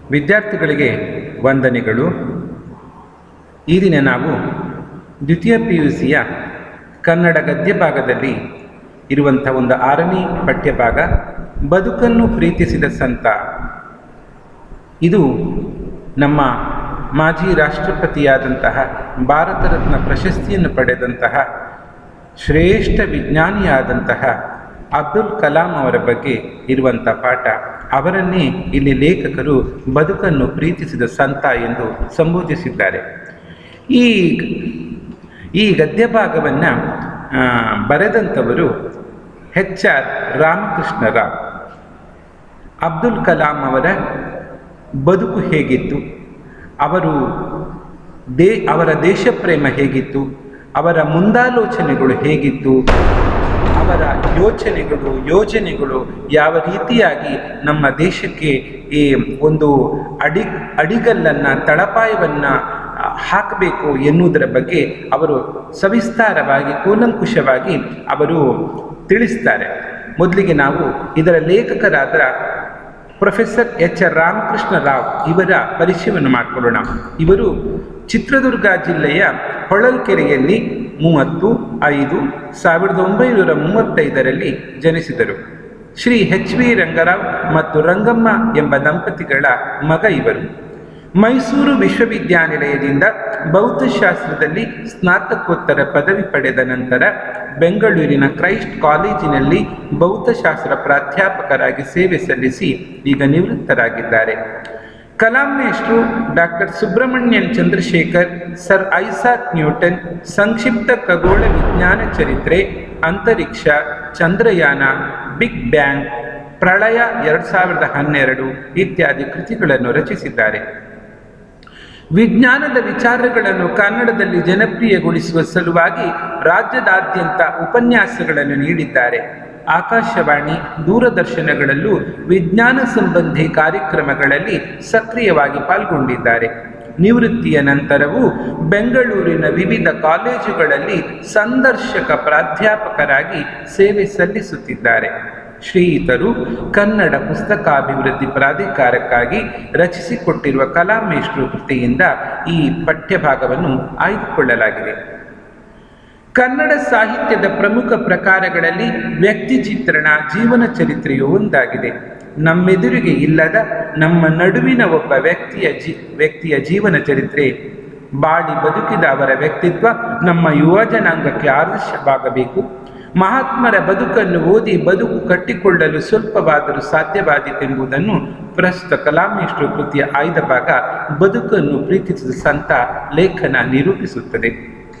ವಿದ್ಯಾರ್ಥಿಗಳಿಗೆ ವಂದನೆಗಳು. ಈ ದಿನ ನಾವು ದ್ವಿತೀಯ PUCಯ ಕನ್ನಡ ಗದ್ಯ ಭಾಗದಲ್ಲಿ ಇರುವಂಥ ಒಂದು 6ನೇ ಪಠ್ಯಭಾಗ ಬದುಕನ್ನು ಪ್ರೀತಿಸಿದ ಸಂತ. ಇದು ನಮ್ಮ ಮಾಜಿ ರಾಷ್ಟ್ರಪತಿಯಾದಂತಹ ಭಾರತ ರತ್ನ ಪ್ರಶಸ್ತಿಯನ್ನು ಪಡೆದಂತಹ ಶ್ರೇಷ್ಠ ವಿಜ್ಞಾನಿಯಾದಂತಹ ಅಬ್ದುಲ್ ಕಲಾಂ ಅವರ ಬಗ್ಗೆ ಇರುವಂಥ ಪಾಠ. ಅವರನ್ನೇ ಇಲ್ಲಿ ಲೇಖಕರು ಬದುಕನ್ನು ಪ್ರೀತಿಸಿದ ಸಂತ ಎಂದು ಸಂಬೋಧಿಸಿದ್ದಾರೆ. ಈ ಗದ್ಯ ಭಾಗವನ್ನು ಬರೆದಂಥವರು HR ರಾಮಕೃಷ್ಣ ರಾವ್. ಅಬ್ದುಲ್ ಕಲಾಂ ಅವರ ಬದುಕು ಹೇಗಿತ್ತು, ಅವರ ದೇಶಪ್ರೇಮ ಹೇಗಿತ್ತು, ಅವರ ಮುಂದಾಲೋಚನೆಗಳು ಹೇಗಿತ್ತು, ಅವರ ಯೋಜನೆಗಳು ಯಾವ ರೀತಿಯಾಗಿ ನಮ್ಮ ದೇಶಕ್ಕೆ ಈ ಒಂದು ಅಡಿಗಲ್ಲನ್ನು ತಳಪಾಯವನ್ನು ಹಾಕಬೇಕು ಎನ್ನುವುದರ ಬಗ್ಗೆ ಅವರು ಸವಿಸ್ತಾರವಾಗಿ ಕೂಲಂಕುಷವಾಗಿ ಅವರು ತಿಳಿಸ್ತಾರೆ. ಮೊದಲಿಗೆ ನಾವು ಇದರ ಲೇಖಕರಾದ ಪ್ರೊಫೆಸರ್ HR ರಾಮಕೃಷ್ಣ ರಾವ್ ಇವರ ಪರಿಚಯವನ್ನು ಮಾಡಿಕೊಳ್ಳೋಣ. ಇವರು ಚಿತ್ರದುರ್ಗ ಜಿಲ್ಲೆಯ ಹೊಳಲ್ಕೆರೆಯಲ್ಲಿ 30/5/1935 ಜನಿಸಿದರು. ಶ್ರೀ HV ರಂಗರಾವ್ ಮತ್ತು ರಂಗಮ್ಮ ಎಂಬ ದಂಪತಿಗಳ ಮಗ ಇವರು. ಮೈಸೂರು ವಿಶ್ವವಿದ್ಯಾನಿಲಯದಿಂದ ಭೌತಶಾಸ್ತ್ರದಲ್ಲಿ ಸ್ನಾತಕೋತ್ತರ ಪದವಿ ಪಡೆದ ನಂತರ ಬೆಂಗಳೂರಿನ ಕ್ರೈಸ್ಟ್ ಕಾಲೇಜಿನಲ್ಲಿ ಭೌತಶಾಸ್ತ್ರ ಪ್ರಾಧ್ಯಾಪಕರಾಗಿ ಸೇವೆ ಸಲ್ಲಿಸಿ ಈಗ ನಿವೃತ್ತರಾಗಿದ್ದಾರೆ. ಕಲಾಂ ಮೇಷ್ಟ್ರು doctor Subrahmanyan Chandrashekhar, sir Isaac Newton, ಸಂಕ್ಷಿಪ್ತ ಖಗೋಳ ವಿಜ್ಞಾನ ಚರಿತ್ರೆ, ಅಂತರಿಕ್ಷ, ಚಂದ್ರಯಾನ, ಬಿಗ್ ಬ್ಯಾಂಗ್, ಪ್ರಳಯ 2012 ಇತ್ಯಾದಿ ಕೃತಿಗಳನ್ನು ರಚಿಸಿದ್ದಾರೆ. ವಿಜ್ಞಾನದ ವಿಚಾರಗಳನ್ನು ಕನ್ನಡದಲ್ಲಿ ಜನಪ್ರಿಯಗೊಳಿಸುವ ಸಲುವಾಗಿ ರಾಜ್ಯದಾದ್ಯಂತ ಉಪನ್ಯಾಸಗಳನ್ನು ನೀಡಿದ್ದಾರೆ. ಆಕಾಶವಾಣಿ, ದೂರದರ್ಶನಗಳಲ್ಲೂ ವಿಜ್ಞಾನ ಸಂಬಂಧಿ ಕಾರ್ಯಕ್ರಮಗಳಲ್ಲಿ ಸಕ್ರಿಯವಾಗಿ ಪಾಲ್ಗೊಂಡಿದ್ದಾರೆ. ನಿವೃತ್ತಿಯ ನಂತರವೂ ಬೆಂಗಳೂರಿನ ವಿವಿಧ ಕಾಲೇಜುಗಳಲ್ಲಿ ಸಂದರ್ಶಕ ಪ್ರಾಧ್ಯಾಪಕರಾಗಿ ಸೇವೆ ಸಲ್ಲಿಸುತ್ತಿದ್ದಾರೆ. ಶ್ರೀಯುತರು ಕನ್ನಡ ಪುಸ್ತಕಾಭಿವೃದ್ಧಿ ಪ್ರಾಧಿಕಾರಕ್ಕಾಗಿ ರಚಿಸಿಕೊಟ್ಟಿರುವ ಕಲಾಂ ಮೇಷ್ಟ್ರು ಕೃತಿಯಿಂದ ಈ ಪಠ್ಯಭಾಗವನ್ನು ಆಯ್ದುಕೊಳ್ಳಲಾಗಿದೆ. ಕನ್ನಡ ಸಾಹಿತ್ಯದ ಪ್ರಮುಖ ಪ್ರಕಾರಗಳಲ್ಲಿ ವ್ಯಕ್ತಿ ಚಿತ್ರಣ, ಜೀವನ ಚರಿತ್ರೆಯು ಒಂದಾಗಿದೆ. ನಮ್ಮೆದುರಿಗೆ ಇಲ್ಲದ ನಮ್ಮ ನಡುವಿನ ಒಬ್ಬ ವ್ಯಕ್ತಿಯ ಜೀವನ ಚರಿತ್ರೆ, ಬಾಳಿ ಬದುಕಿದ ಅವರ ವ್ಯಕ್ತಿತ್ವ ನಮ್ಮ ಯುವಜನಾಂಗಕ್ಕೆ ಆದರ್ಶವಾಗಬೇಕು. ಮಹಾತ್ಮರ ಬದುಕನ್ನು ಓದಿ ಬದುಕು ಕಟ್ಟಿಕೊಳ್ಳಲು ಸ್ವಲ್ಪವಾದರೂ ಸಾಧ್ಯವಾದೀತೆಂಬುದನ್ನು ಪ್ರಸ್ತುತ ಕಲಾಂ ಮೇಷ್ಟ್ರು ಕೃತಿಯ ಆಯ್ದ ಭಾಗ ಬದುಕನ್ನು ಪ್ರೀತಿಸಿದ ಸಂತ ಲೇಖನ ನಿರೂಪಿಸುತ್ತದೆ.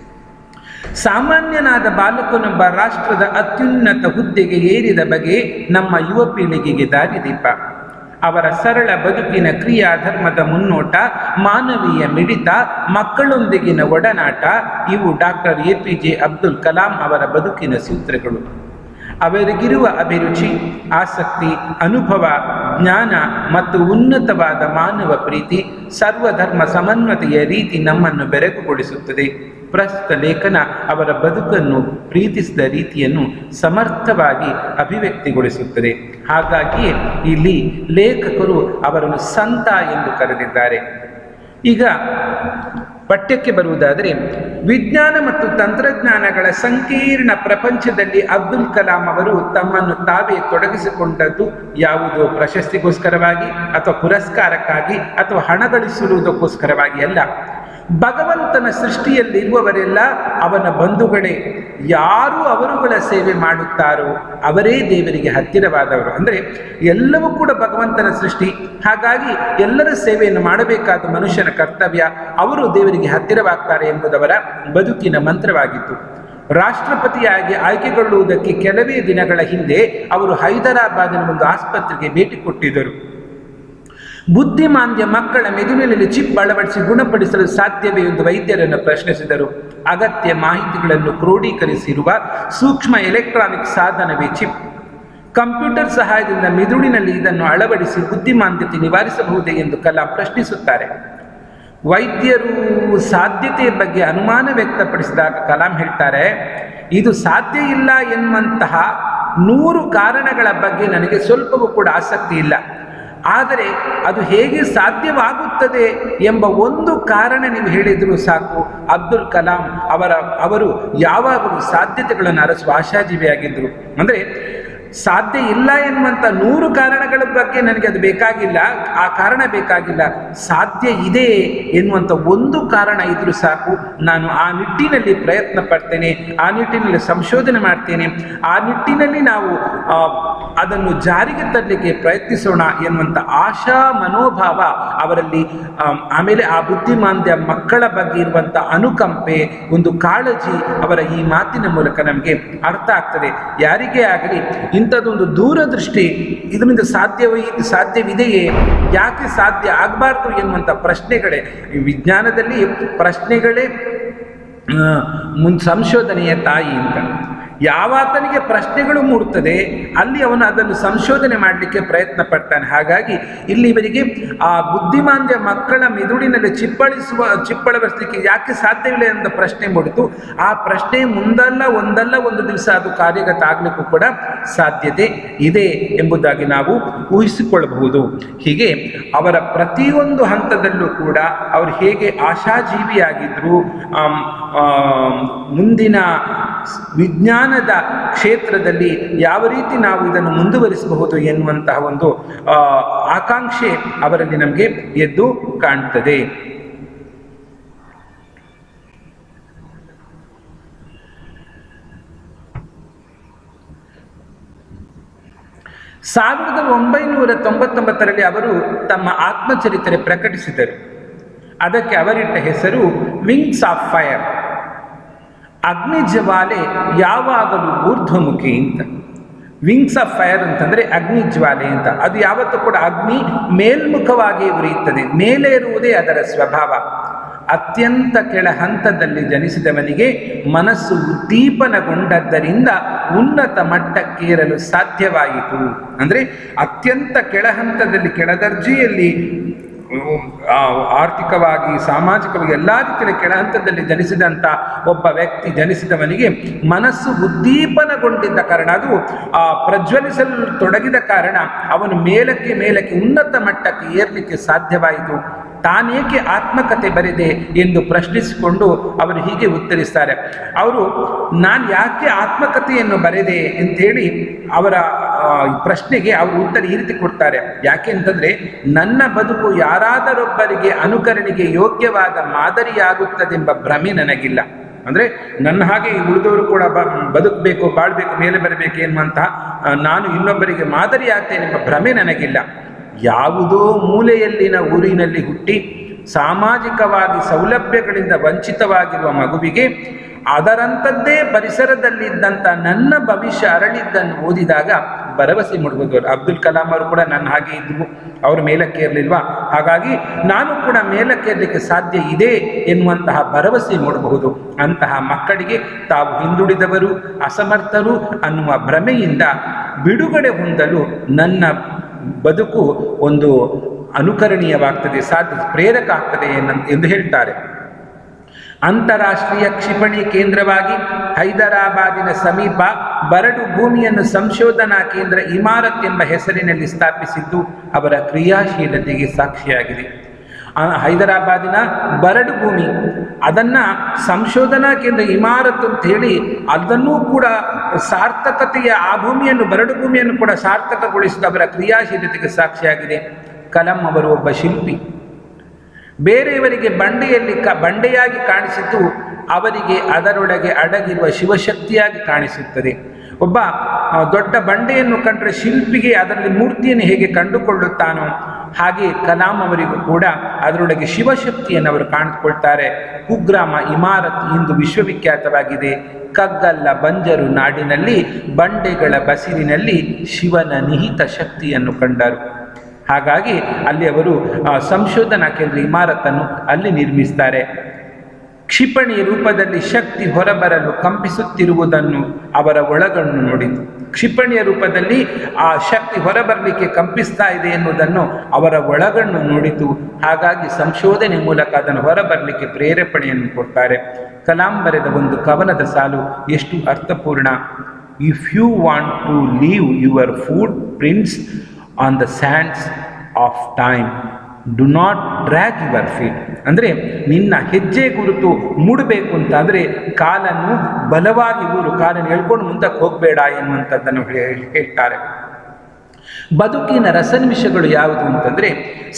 ಸಾಮಾನ್ಯನಾದ ಬಾಲಕನೊಬ್ಬ ರಾಷ್ಟ್ರದ ಅತ್ಯುನ್ನತ ಹುದ್ದೆಗೆ ಏರಿದ ಬಗೆ ನಮ್ಮ ಯುವ ಪೀಳಿಗೆಗೆ ದಾರಿದೀಪ. ಅವರ ಸರಳ ಬದುಕಿನ ಕ್ರಿಯಾ ಧರ್ಮದ ಮುನ್ನೋಟ, ಮಾನವೀಯ ಮಿಡಿತ, ಮಕ್ಕಳೊಂದಿಗಿನ ಒಡನಾಟ ಇವು ಡಾಕ್ಟರ್ APJ ಅಬ್ದುಲ್ ಕಲಾಂ ಅವರ ಬದುಕಿನ ಸೂತ್ರಗಳು. ಅವರಿಗಿರುವ ಅಭಿರುಚಿ, ಆಸಕ್ತಿ, ಅನುಭವ, ಜ್ಞಾನ ಮತ್ತು ಉನ್ನತವಾದ ಮಾನವ ಪ್ರೀತಿ, ಸರ್ವಧರ್ಮ ಸಮನ್ವತೆಯ ರೀತಿ ನಮ್ಮನ್ನು ಬೆರಗುಗೊಳಿಸುತ್ತದೆ. ಪ್ರಸ್ತುತ ಲೇಖನ ಅವರ ಬದುಕನ್ನು ಪ್ರೀತಿಸಿದ ರೀತಿಯನ್ನು ಸಮರ್ಥವಾಗಿ ಅಭಿವ್ಯಕ್ತಿಗೊಳಿಸುತ್ತದೆ. ಹಾಗಾಗಿಯೇ ಇಲ್ಲಿ ಲೇಖಕರು ಅವರನ್ನು ಸಂತ ಎಂದು ಕರೆದಿದ್ದಾರೆ. ಈಗ ಪಠ್ಯಕ್ಕೆ ಬರುವುದಾದರೆ, ವಿಜ್ಞಾನ ಮತ್ತು ತಂತ್ರಜ್ಞಾನಗಳ ಸಂಕೀರ್ಣ ಪ್ರಪಂಚದಲ್ಲಿ ಅಬ್ದುಲ್ ಕಲಾಂ ಅವರು ತಮ್ಮನ್ನು ತಾವೇ ತೊಡಗಿಸಿಕೊಂಡದ್ದು ಯಾವುದೋ ಪ್ರಶಸ್ತಿಗೋಸ್ಕರವಾಗಿ ಅಥವಾ ಪುರಸ್ಕಾರಕ್ಕಾಗಿ ಅಥವಾ ಹಣ ಗಳಿಸುವುದಕ್ಕೋಸ್ಕರವಾಗಿ ಅಲ್ಲ. ಭಗವಂತನ ಸೃಷ್ಟಿಯಲ್ಲಿರುವವರೆಲ್ಲ ಅವನ ಬಂಧುಗಳೇ. ಯಾರು ಅವರುಗಳ ಸೇವೆ ಮಾಡುತ್ತಾರೋ ಅವರೇ ದೇವರಿಗೆ ಹತ್ತಿರವಾದವರು. ಅಂದರೆ ಎಲ್ಲವೂ ಕೂಡ ಭಗವಂತನ ಸೃಷ್ಟಿ. ಹಾಗಾಗಿ ಎಲ್ಲರ ಸೇವೆಯನ್ನು ಮಾಡಬೇಕಾದ ಮನುಷ್ಯನ ಕರ್ತವ್ಯ. ಅವರು ದೇವರಿಗೆ ಹತ್ತಿರವಾಗ್ತಾರೆ ಎಂಬುದವರ ಬದುಕಿನ ಮಂತ್ರವಾಗಿತ್ತು. ರಾಷ್ಟ್ರಪತಿಯಾಗಿ ಆಯ್ಕೆಗೊಳ್ಳುವುದಕ್ಕೆ ಕೆಲವೇ ದಿನಗಳ ಹಿಂದೆ ಅವರು ಹೈದರಾಬಾದಿನ ಒಂದು ಆಸ್ಪತ್ರೆಗೆ ಭೇಟಿ ಕೊಟ್ಟಿದ್ದರು. ಬುದ್ಧಿಮಾಂದ್ಯ ಮಕ್ಕಳ ಮೆದುಳಿನಲ್ಲಿ ಚಿಪ್ ಅಳವಡಿಸಿ ಗುಣಪಡಿಸಲು ಸಾಧ್ಯವೇ ಎಂದು ವೈದ್ಯರನ್ನು ಪ್ರಶ್ನಿಸಿದರು. ಅಗತ್ಯ ಮಾಹಿತಿಗಳನ್ನು ಕ್ರೋಢೀಕರಿಸಿರುವ ಸೂಕ್ಷ್ಮ ಎಲೆಕ್ಟ್ರಾನಿಕ್ ಸಾಧನವೇ ಚಿಪ್. ಕಂಪ್ಯೂಟರ್ ಸಹಾಯದಿಂದ ಮೆದುಳಿನಲ್ಲಿ ಇದನ್ನು ಅಳವಡಿಸಿ ಬುದ್ಧಿಮಾಂದ್ಯತೆ ನಿವಾರಿಸಬಹುದೇ ಎಂದು ಕಲಾಂ ಪ್ರಶ್ನಿಸುತ್ತಾರೆ. ವೈದ್ಯರು ಸಾಧ್ಯತೆಯ ಬಗ್ಗೆ ಅನುಮಾನ ವ್ಯಕ್ತಪಡಿಸಿದಾಗ ಕಲಾಂ ಹೇಳ್ತಾರೆ, ಇದು ಸಾಧ್ಯ ಇಲ್ಲ ಎನ್ನುವಂತಹ 100 ಕಾರಣಗಳ ಬಗ್ಗೆ ನನಗೆ ಸ್ವಲ್ಪವೂ ಕೂಡ ಆಸಕ್ತಿ ಇಲ್ಲ. ಆದರೆ ಅದು ಹೇಗೆ ಸಾಧ್ಯವಾಗುತ್ತದೆ ಎಂಬ ಒಂದು ಕಾರಣ ನೀವು ಹೇಳಿದರೂ ಸಾಕು. ಅಬ್ದುಲ್ ಕಲಾಂ ಅವರು ಯಾವಾಗಲೂ ಸಾಧ್ಯತೆಗಳನ್ನು ಅರಸುವ ಆಶಾಜೀವಿಯಾಗಿದ್ದರು. ಅಂದರೆ ಸಾಧ್ಯ ಇಲ್ಲ ಎನ್ನುವಂಥ 100 ಕಾರಣಗಳ ಬಗ್ಗೆ ನನಗೆ ಅದು ಬೇಕಾಗಿಲ್ಲ, ಆ ಕಾರಣ ಬೇಕಾಗಿಲ್ಲ. ಸಾಧ್ಯ ಇದೆ ಎನ್ನುವಂಥ ಒಂದು ಕಾರಣ ಇದ್ರೂ ಸಾಕು, ನಾನು ಆ ನಿಟ್ಟಿನಲ್ಲಿ ಪ್ರಯತ್ನ ಪಡ್ತೇನೆ, ಆ ನಿಟ್ಟಿನಲ್ಲಿ ಸಂಶೋಧನೆ ಮಾಡ್ತೇನೆ, ಆ ನಿಟ್ಟಿನಲ್ಲಿ ನಾವು ಅದನ್ನು ಜಾರಿಗೆ ತರಲಿಕ್ಕೆ ಪ್ರಯತ್ನಿಸೋಣ ಎನ್ನುವಂಥ ಆಶಾ ಮನೋಭಾವ ಅವರಲ್ಲಿ, ಆಮೇಲೆ ಆ ಬುದ್ಧಿಮಾಂದ್ಯ ಮಕ್ಕಳ ಬಗ್ಗೆ ಇರುವಂಥ ಅನುಕಂಪೆ, ಒಂದು ಕಾಳಜಿ ಅವರ ಈ ಮಾತಿನ ಮೂಲಕ ನಮಗೆ ಅರ್ಥ ಆಗ್ತದೆ. ಯಾರಿಗೇ ಆಗಲಿ ಇಂಥದ್ದೊಂದು ದೂರದೃಷ್ಟಿ, ಇದರಿಂದ ಸಾಧ್ಯವಿದೆಯೇ, ಯಾಕೆ ಸಾಧ್ಯ ಆಗಬಾರ್ದು ಎನ್ನುವಂಥ ಪ್ರಶ್ನೆಗಳೇ ವಿಜ್ಞಾನದಲ್ಲಿ, ಪ್ರಶ್ನೆಗಳೇ ಸಂಶೋಧನೆಯ ತಾಯಿ ಅಂತ. ಯಾವಾತನಿಗೆ ಪ್ರಶ್ನೆಗಳು ಮೂಡುತ್ತದೆ ಅಲ್ಲಿ ಅವನು ಅದನ್ನು ಸಂಶೋಧನೆ ಮಾಡಲಿಕ್ಕೆ ಪ್ರಯತ್ನ ಪಡ್ತಾನೆ. ಹಾಗಾಗಿ ಇಲ್ಲಿ ಇವರಿಗೆ ಆ ಬುದ್ಧಿಮಾಂದ್ಯ ಮಕ್ಕಳ ಮೆದುಳಿನಲ್ಲಿ ಚಿಪ್ಪಳವರಿಸಲಿಕ್ಕೆ ಯಾಕೆ ಸಾಧ್ಯವಿಲ್ಲ ಎಂಬ ಪ್ರಶ್ನೆ ಮೂಡಿತು. ಆ ಪ್ರಶ್ನೆ ಒಂದಲ್ಲ ಒಂದು ದಿವಸ ಅದು ಕಾರ್ಯಗತ ಆಗಲಿಕ್ಕೂ ಕೂಡ ಸಾಧ್ಯತೆ ಇದೆ ಎಂಬುದಾಗಿ ನಾವು ಊಹಿಸಿಕೊಳ್ಳಬಹುದು. ಹೀಗೆ ಅವರ ಪ್ರತಿಯೊಂದು ಹಂತದಲ್ಲೂ ಕೂಡ ಅವರು ಹೇಗೆ ಆಶಾಜೀವಿಯಾಗಿದ್ದರು, ಮುಂದಿನ ವಿಜ್ಞಾನದ ಕ್ಷೇತ್ರದಲ್ಲಿ ಯಾವ ರೀತಿ ನಾವು ಇದನ್ನು ಮುಂದುವರಿಸಬಹುದು ಎನ್ನುವಂತಹ ಒಂದು ಆಕಾಂಕ್ಷೆ ಅವರಲ್ಲಿ ನಮಗೆ ಎದ್ದು ಕಾಣ್ತದೆ. ಸಾವಿರದ 1999ರಲ್ಲಿ ಅವರು ತಮ್ಮ ಆತ್ಮಚರಿತ್ರೆ ಪ್ರಕಟಿಸಿದರು. ಅದಕ್ಕೆ ಅವರಿಟ್ಟ ಹೆಸರು ವಿಂಗ್ಸ್ ಆಫ್ ಫೈರ್, ಅಗ್ನಿ ಜ್ವಾಲೆ ಯಾವಾಗಲೂ ಊರ್ಧ್ವಮುಖಿ ಅಂತ. ವಿಂಗ್ಸ್ ಆಫ್ ಫೈರ್ ಅಂತಂದರೆ ಅಗ್ನಿ ಜ್ವಾಲೆ ಅಂತ. ಅದು ಯಾವತ್ತೂ ಕೂಡ ಅಗ್ನಿ ಮೇಲ್ಮುಖವಾಗಿ ಉರಿಯುತ್ತದೆ, ಮೇಲೆ ಇರುವುದೇ ಅದರ ಸ್ವಭಾವ. ಅತ್ಯಂತ ಕೆಳ ಹಂತದಲ್ಲಿ ಜನಿಸಿದವನಿಗೆ ಮನಸ್ಸು ಉದ್ದೀಪನಗೊಂಡದ್ದರಿಂದ ಉನ್ನತ ಮಟ್ಟಕ್ಕೇರಲು ಸಾಧ್ಯವಾಯಿತು. ಅಂದರೆ ಅತ್ಯಂತ ಕೆಳ ಹಂತದಲ್ಲಿ, ಕೆಳದರ್ಜೆಯಲ್ಲಿ, ಆರ್ಥಿಕವಾಗಿ, ಸಾಮಾಜಿಕವಾಗಿ ಎಲ್ಲ ರೀತಿಯ ಕೆಳ ಹಂತದಲ್ಲಿ ಜನಿಸಿದಂಥ ಒಬ್ಬ ವ್ಯಕ್ತಿ, ಜನಿಸಿದವನಿಗೆ ಮನಸ್ಸು ಉದ್ದೀಪನಗೊಂಡಿದ್ದ ಕಾರಣ, ಅದು ಪ್ರಜ್ವಲಿಸಲು ತೊಡಗಿದ ಕಾರಣ ಅವನು ಮೇಲಕ್ಕೆ ಉನ್ನತ ಮಟ್ಟಕ್ಕೆ ಏರಲಿಕ್ಕೆ ಸಾಧ್ಯವಾಯಿತು. ತಾನೇಕೆ ಆತ್ಮಕಥೆ ಬರೆದೆ ಎಂದು ಪ್ರಶ್ನಿಸಿಕೊಂಡು ಅವರು ಹೀಗೆ ಉತ್ತರಿಸ್ತಾರೆ. ಅವರು ನಾನು ಯಾಕೆ ಆತ್ಮಕಥೆಯನ್ನು ಬರೆದೆ ಅಂತೇಳಿ ಅವರ ಪ್ರಶ್ನೆಗೆ ಅವರು ಉತ್ತರ ಈ ರೀತಿ ಕೊಡ್ತಾರೆ. ಯಾಕೆ ಅಂತಂದರೆ, ನನ್ನ ಬದುಕು ಯಾರಾದರೊಬ್ಬರಿಗೆ ಅನುಕರಣೆಗೆ ಯೋಗ್ಯವಾದ ಮಾದರಿಯಾಗುತ್ತದೆಂಬ ಭ್ರಮೆ ನನಗಿಲ್ಲ. ಅಂದರೆ ನನ್ನ ಹಾಗೆ ಉಳಿದವರು ಕೂಡ ಬದುಕಬೇಕು, ಬಾಳ್ಬೇಕು, ಮೇಲೆ ಬರಬೇಕು ಎನ್ನುವಂತಹ ನಾನು ಇನ್ನೊಬ್ಬರಿಗೆ ಮಾದರಿ ಆಗ್ತೇನೆಂಬ ಭ್ರಮೆ ನನಗಿಲ್ಲ. ಯಾವುದೋ ಮೂಲೆಯಲ್ಲಿನ ಊರಿನಲ್ಲಿ ಹುಟ್ಟಿ ಸಾಮಾಜಿಕವಾಗಿ ಸೌಲಭ್ಯಗಳಿಂದ ವಂಚಿತವಾಗಿರುವ ಮಗುವಿಗೆ ಅದರಂಥದ್ದೇ ಪರಿಸರದಲ್ಲಿದ್ದಂಥ ನನ್ನ ಭವಿಷ್ಯ ಅರಳಿದ್ದನ್ನು ಓದಿದಾಗ ಭರವಸೆ ಮೂಡಬಹುದು. ಅಬ್ದುಲ್ ಕಲಾಂ ಅವರು ಕೂಡ ನನ್ನ ಹಾಗೆ ಇದ್ದರು, ಅವರು ಮೇಲಕ್ಕೇರಲಿಲ್ವಾ, ಹಾಗಾಗಿ ನಾನು ಕೂಡ ಮೇಲಕ್ಕೇರಲಿಕ್ಕೆ ಸಾಧ್ಯ ಇದೆ ಎನ್ನುವಂತಹ ಭರವಸೆ ಮೂಡಬಹುದು. ಅಂತಹ ಮಕ್ಕಳಿಗೆ ತಾವು ಹಿಂದುಳಿದವರು, ಅಸಮರ್ಥರು ಅನ್ನುವ ಭ್ರಮೆಯಿಂದ ಬಿಡುಗಡೆ ಹೊಂದಲು ನನ್ನ ಬದುಕು ಒಂದು ಅನುಕರಣೀಯವಾಗ್ತದೆ, ಪ್ರೇರಕ ಆಗ್ತದೆ ಎಂದು ಹೇಳ್ತಾರೆ. ಅಂತಾರಾಷ್ಟ್ರೀಯ ಕ್ಷಿಪಣಿ ಕೇಂದ್ರವಾಗಿ ಹೈದರಾಬಾದಿನ ಸಮೀಪ ಬರಡು ಭೂಮಿಯನ್ನು ಸಂಶೋಧನಾ ಕೇಂದ್ರ ಇಮಾರತ್ ಎಂಬ ಹೆಸರಿನಲ್ಲಿ ಸ್ಥಾಪಿಸಿದ್ದು ಅವರ ಕ್ರಿಯಾಶೀಲತೆಗೆ ಸಾಕ್ಷಿಯಾಗಿದೆ. ಹೈದರಾಬಾದಿನ ಬರಡು ಭೂಮಿ, ಅದನ್ನು ಸಂಶೋಧನಾ ಕೇಂದ್ರ ಇಮಾರತ್ ಅಂತ ಹೇಳಿ ಅದನ್ನೂ ಕೂಡ ಸಾರ್ಥಕತೆಯ, ಆ ಭೂಮಿಯನ್ನು, ಬರಡು ಭೂಮಿಯನ್ನು ಕೂಡ ಸಾರ್ಥಕಗೊಳಿಸಿದ ಅವರ ಕ್ರಿಯಾಶೀಲತೆಗೆ ಸಾಕ್ಷಿಯಾಗಿದೆ. ಕಲಾಂ ಅವರು ಒಬ್ಬ ಶಿಲ್ಪಿ. ಬೇರೆಯವರಿಗೆ ಬಂಡೆಯಾಗಿ ಕಾಣಿಸಿದ್ದು ಅವರಿಗೆ ಅದರೊಳಗೆ ಅಡಗಿರುವ ಶಿವಶಕ್ತಿಯಾಗಿ ಕಾಣಿಸುತ್ತದೆ. ಒಬ್ಬ ದೊಡ್ಡ ಬಂಡೆಯನ್ನು ಕಂಡರೆ ಶಿಲ್ಪಿಗೆ ಅದರಲ್ಲಿ ಮೂರ್ತಿಯನ್ನು ಹೇಗೆ ಕಂಡುಕೊಳ್ಳುತ್ತಾನೋ ಹಾಗೆ ಕಲಾಂ ಅವರಿಗೂ ಕೂಡ ಅದರೊಳಗೆ ಶಿವಶಕ್ತಿಯನ್ನು ಅವರು ಕಾಣಿಸಿಕೊಳ್ತಾರೆ. ಕುಗ್ರಾಮ ಇಮಾರತ್ ಇಂದು ವಿಶ್ವವಿಖ್ಯಾತವಾಗಿದೆ. ಕಗ್ಗಲ್ಲ ಬಂಜರು ನಾಡಿನಲ್ಲಿ ಬಂಡೆಗಳ ಬಸಿರಿನಲ್ಲಿ ಶಿವನ ನಿಹಿತ ಶಕ್ತಿಯನ್ನು ಕಂಡರು. ಹಾಗಾಗಿ ಅಲ್ಲಿ ಅವರು ಸಂಶೋಧನಾ ಕೇಂದ್ರ ಇಮಾರತನ್ನು ಅಲ್ಲಿ ನಿರ್ಮಿಸ್ತಾರೆ. ಕ್ಷಿಪಣಿ ರೂಪದಲ್ಲಿ ಶಕ್ತಿ ಹೊರಬರಲು ಕಂಪಿಸುತ್ತಿರುವುದನ್ನು ಅವರ ಒಳಗಣ್ಣು ನೋಡಿತು. ಕ್ಷಿಪಣಿಯ ರೂಪದಲ್ಲಿ ಆ ಶಕ್ತಿ ಹೊರಬರಲಿಕ್ಕೆ ಕಂಪಿಸ್ತಾ ಇದೆ ಎನ್ನುವುದನ್ನು ಅವರ ಒಳಗಣ್ಣು ನೋಡಿತು. ಹಾಗಾಗಿ ಸಂಶೋಧನೆ ಮೂಲಕ ಅದನ್ನು ಹೊರಬರಲಿಕ್ಕೆ ಪ್ರೇರೇಪಣೆಯನ್ನು ಕೊಡ್ತಾರೆ. ಕಲಾಂ ಬರೆದ ಒಂದು ಕವನದ ಸಾಲು ಎಷ್ಟು ಅರ್ಥಪೂರ್ಣ. If you want to leave your footprints on the sands, of time. Do not drag your feet. ಅಂದರೆ ನಿನ್ನ ಹೆಜ್ಜೆ ಗುರುತು ಮೂಡಬೇಕು ಅಂತಾದರೆ ಕಾಲನ್ನು ಬಲವಾಗಿ ಊರು, ಕಾಲನ್ನು ಎಳ್ಕೊಂಡು ಮುಂದಕ್ಕೆ ಹೋಗಬೇಡ ಎನ್ನುವಂಥದ್ದನ್ನು ಹೇಳ್ತಾರೆ. ಬದುಕಿನ ರಸನಿಮಿಷಗಳು ಯಾವುದು ಅಂತಂದರೆ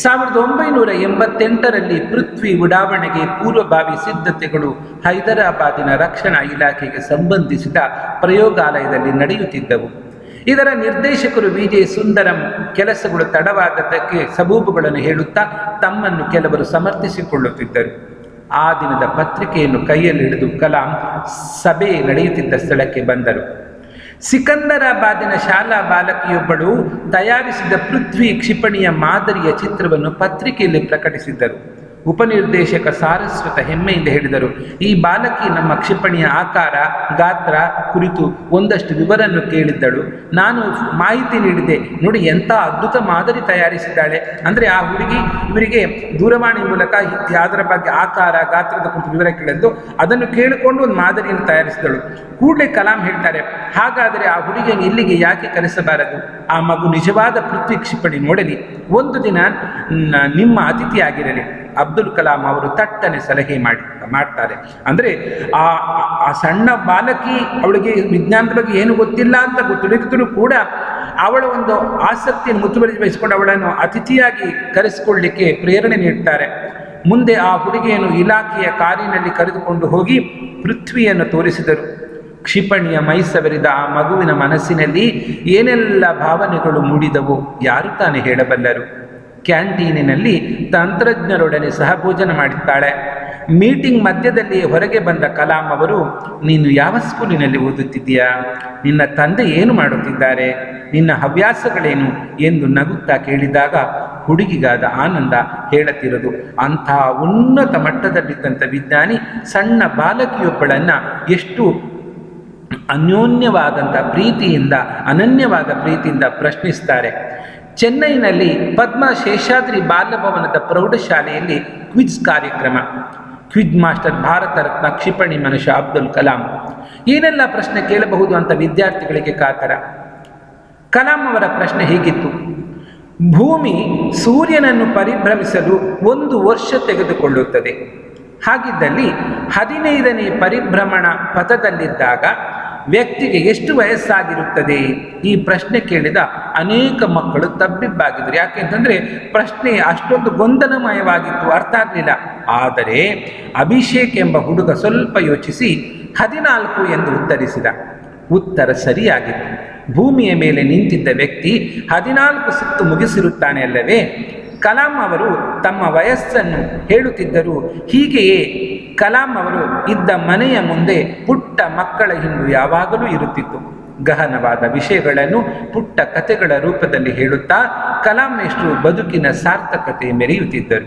1988ರಲ್ಲಿ ಪೃಥ್ವಿ ಉಡಾವಣೆಗೆ ಪೂರ್ವಭಾವಿ ಸಿದ್ಧತೆಗಳು ಹೈದರಾಬಾದಿನ ರಕ್ಷಣಾ ಇಲಾಖೆಗೆ ಸಂಬಂಧಿಸಿದ ಪ್ರಯೋಗಾಲಯದಲ್ಲಿ ನಡೆಯುತ್ತಿದ್ದವು. ಇದರ ನಿರ್ದೇಶಕರು ವಿಜಯ ಸುಂದರಂ ಕೆಲಸಗಳು ತಡವಾದದ್ದಕ್ಕೆ ಸಬೂಬುಗಳನ್ನು ಹೇಳುತ್ತಾ ತಮ್ಮನ್ನು ಕೆಲವರು ಸಮರ್ಥಿಸಿಕೊಳ್ಳುತ್ತಿದ್ದರು. ಆ ದಿನದ ಪತ್ರಿಕೆಯನ್ನು ಕೈಯಲ್ಲಿ ಹಿಡಿದು ಕಲಾಂ ಸಭೆ ನಡೆಯುತ್ತಿದ್ದ ಸ್ಥಳಕ್ಕೆ ಬಂದರು. ಸಿಕಂದರಾಬಾದಿನ ಶಾಲಾ ಬಾಲಕಿಯೊಬ್ಬಳು ತಯಾರಿಸಿದ ಪೃಥ್ವಿ ಕ್ಷಿಪಣಿಯ ಮಾದರಿಯ ಚಿತ್ರವನ್ನು ಪತ್ರಿಕೆಯಲ್ಲಿ ಪ್ರಕಟಿಸಿದ್ದರು. ಉಪನಿರ್ದೇಶಕ ಸಾರಸ್ವತ ಹೆಮ್ಮೆಯಿಂದ ಹೇಳಿದರು, ಈ ಬಾಲಕಿ ನಮ್ಮ ಕ್ಷಿಪಣಿಯ ಆಕಾರ, ಗಾತ್ರ ಕುರಿತು ಒಂದಷ್ಟು ವಿವರನ್ನು ಕೇಳಿದ್ದಳು. ನಾನು ಮಾಹಿತಿ ನೀಡಿದೆ, ನೋಡಿ ಎಂಥ ಅದ್ಭುತ ಮಾದರಿ ತಯಾರಿಸಿದ್ದಾಳೆ. ಅಂದರೆ ಆ ಹುಡುಗಿ ಇವರಿಗೆ ದೂರವಾಣಿ ಮೂಲಕ ಅದರ ಬಗ್ಗೆ ಆಕಾರ, ಗಾತ್ರದ ಕುರಿತು ವಿವರ ಕೇಳಿದ್ದು, ಅದನ್ನು ಕೇಳಿಕೊಂಡು ಒಂದು ಮಾದರಿಯನ್ನು ತಯಾರಿಸಿದಳು. ಕೂಡಲೇ ಕಲಾಂ ಹೇಳ್ತಾರೆ, ಹಾಗಾದರೆ ಆ ಹುಡುಗಿಯನ್ನು ಇಲ್ಲಿಗೆ ಯಾಕೆ ಕರೆಸಬಾರದು? ಆ ಮಗು ನಿಜವಾದ ಪೃಥ್ವಿ ಕ್ಷಿಪಣಿ ನೋಡಲಿ, ಒಂದು ದಿನ ನಿಮ್ಮ ಅತಿಥಿಯಾಗಿರಲಿ. ಅಬ್ದುಲ್ ಕಲಾಂ ಅವರು ತಟ್ಟನೆ ಸಲಹೆ ಮಾಡ್ತಾರೆ. ಅಂದರೆ ಆ ಸಣ್ಣ ಬಾಲಕಿ, ಅವಳಿಗೆ ವಿಜ್ಞಾನದ ಬಗ್ಗೆ ಏನು ಗೊತ್ತಿಲ್ಲ ಅಂತ ತಿಳಿದಿದ್ದರೂ ಕೂಡ ಅವಳ ಒಂದು ಆಸಕ್ತಿಯನ್ನು ಮುತುವರಿಸಿಕೊಂಡು ಅವಳನ್ನು ಅತಿಥಿಯಾಗಿ ಕರೆಸಿಕೊಳ್ಳಲಿಕ್ಕೆ ಪ್ರೇರಣೆ ನೀಡ್ತಾರೆ. ಮುಂದೆ ಆ ಹುಡುಗಿಯನ್ನು ಇಲಾಖೆಯ ಕಾರಿನಲ್ಲಿ ಕರೆದುಕೊಂಡು ಹೋಗಿ ಪೃಥ್ವಿಯನ್ನು ತೋರಿಸಿದರು. ಕ್ಷಿಪಣಿಯ ಮೈಸವರಿದ ಆ ಮಗುವಿನ ಮನಸ್ಸಿನಲ್ಲಿ ಏನೆಲ್ಲ ಭಾವನೆಗಳು ಮೂಡಿದವು ಯಾರು ತಾನೇ ಹೇಳಬಲ್ಲರು. ಕ್ಯಾಂಟೀನಿನಲ್ಲಿ ತಂತ್ರಜ್ಞರೊಡನೆ ಸಹಭೋಜನ ಮಾಡಿದ್ದಾಳೆ. ಮೀಟಿಂಗ್ ಮಧ್ಯದಲ್ಲಿ ಹೊರಗೆ ಬಂದ ಕಲಾಂ ಅವರು, ನೀನು ಯಾವ ಸ್ಕೂಲಿನಲ್ಲಿ ಓದುತ್ತಿದ್ದೀಯಾ? ನಿನ್ನ ತಂದೆ ಏನು ಮಾಡುತ್ತಿದ್ದಾರೆ? ನಿನ್ನ ಹವ್ಯಾಸಗಳೇನು ಎಂದು ನಗುತ್ತಾ ಕೇಳಿದಾಗ ಹುಡುಗಿಗಾದ ಆನಂದ ಹೇಳತಿರದು. ಅಂಥ ಉನ್ನತ ಮಟ್ಟದಲ್ಲಿದ್ದಂಥ ವಿಜ್ಞಾನಿ ಸಣ್ಣ ಬಾಲಕಿಯೊಬ್ಬಳನ್ನು ಎಷ್ಟು ಅನ್ಯೋನ್ಯವಾದಂಥ ಪ್ರೀತಿಯಿಂದ, ಅನನ್ಯವಾದ ಪ್ರೀತಿಯಿಂದ ಪ್ರಶ್ನಿಸ್ತಾರೆ. ಚೆನ್ನೈನಲ್ಲಿ ಪದ್ಮ ಶೇಷಾದ್ರಿ ಬಾಲಭವನದ ಪ್ರೌಢಶಾಲೆಯಲ್ಲಿ ಕ್ವಿಜ್ ಕಾರ್ಯಕ್ರಮ. ಕ್ವಿಜ್ ಮಾಸ್ಟರ್ ಭಾರತ ರತ್ನ ಕ್ಷಿಪಣಿ ಮನುಷ್ಯ ಅಬ್ದುಲ್ ಕಲಾಂ. ಏನೆಲ್ಲ ಪ್ರಶ್ನೆ ಕೇಳಬಹುದು ಅಂತ ವಿದ್ಯಾರ್ಥಿಗಳಿಗೆ ಕಾತರ. ಕಲಾಂ ಅವರ ಪ್ರಶ್ನೆ ಹೀಗಿತ್ತು, ಭೂಮಿ ಸೂರ್ಯನನ್ನು ಪರಿಭ್ರಮಿಸಲು 1 ವರ್ಷ ತೆಗೆದುಕೊಳ್ಳುತ್ತದೆ. ಹಾಗಿದ್ದಲ್ಲಿ 15ನೇ ಪರಿಭ್ರಮಣ ಪಥದಲ್ಲಿದ್ದಾಗ ವ್ಯಕ್ತಿಗೆ ಎಷ್ಟು ವಯಸ್ಸಾಗಿರುತ್ತದೆ? ಈ ಪ್ರಶ್ನೆ ಕೇಳಿದ ಅನೇಕ ಮಕ್ಕಳು ತಬ್ಬಿಬ್ಬಾಗಿದ್ರು. ಯಾಕೆಂತಂದರೆ ಪ್ರಶ್ನೆ ಅಷ್ಟೊಂದು ಗೊಂದಲಮಯವಾಗಿತ್ತು, ಅರ್ಥ ಆಗಲಿಲ್ಲ. ಆದರೆ ಅಭಿಷೇಕ್ ಎಂಬ ಹುಡುಗ ಸ್ವಲ್ಪ ಯೋಚಿಸಿ 14 ಎಂದು ಉತ್ತರಿಸಿದ. ಉತ್ತರ ಸರಿಯಾಗಿತ್ತು. ಭೂಮಿಯ ಮೇಲೆ ನಿಂತಿದ್ದ ವ್ಯಕ್ತಿ 14 ಸುತ್ತು ಮುಗಿಸಿರುತ್ತಾನೆ ಅಲ್ಲವೇ? ಕಲಾಂ ಅವರು ತಮ್ಮ ವಯಸ್ಸನ್ನು ಹೇಳುತ್ತಿದ್ದರು. ಹೀಗೆಯೇ ಕಲಾಂ ಅವರು ಇದ್ದ ಮನೆಯ ಮುಂದೆ ಪುಟ್ಟ ಮಕ್ಕಳ ಹಿಂಡು ಯಾವಾಗಲೂ ಇರುತ್ತಿತ್ತು. ಗಹನವಾದ ವಿಷಯಗಳನ್ನು ಪುಟ್ಟ ಕಥೆಗಳ ರೂಪದಲ್ಲಿ ಹೇಳುತ್ತಾ ಕಲಾಂನಷ್ಟು ಬದುಕಿನ ಸಾರ್ಥಕತೆ ಮೆರೆಯುತ್ತಿದ್ದರು.